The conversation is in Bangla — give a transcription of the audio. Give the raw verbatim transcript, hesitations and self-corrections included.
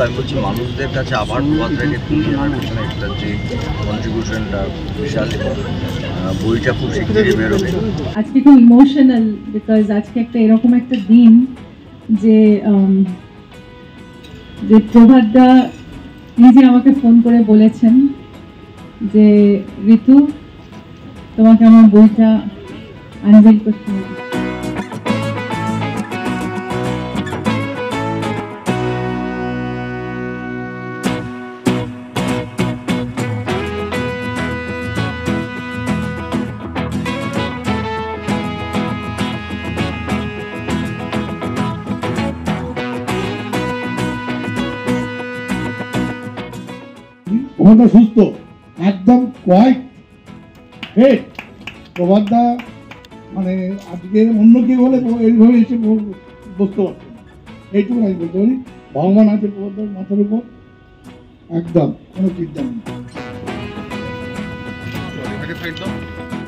আমি বলছি মানুষদের কাছে আবার প্রভাতটাকে তুলে ধরার পেছনে একটা যে কন্ট্রিবিউশনটা বিশাল, বইটা খুব শিগগিরই বেরোবে। আজকে খুব ইমোশনাল, বিকজ আজকে একটা এরকম একটা দিন যে যে প্রভাতদা নিজে আমাকে ফোন করে বলেছেন যে ঋতু, তোমাকে আমার বইটা আনবেল করতে হবে। প্রভাতদা সুস্থ, একদম কোয়াইট ফিট। প্রভাতদা মানে আজকে অন্য কেউ হলে এইভাবে এসে বসতে পারতো না, এইটুকু আমি বলতে পারি। ভগবান আছে প্রভাতদার মাথার উপর, একদম কোনো চিন্তা নেই।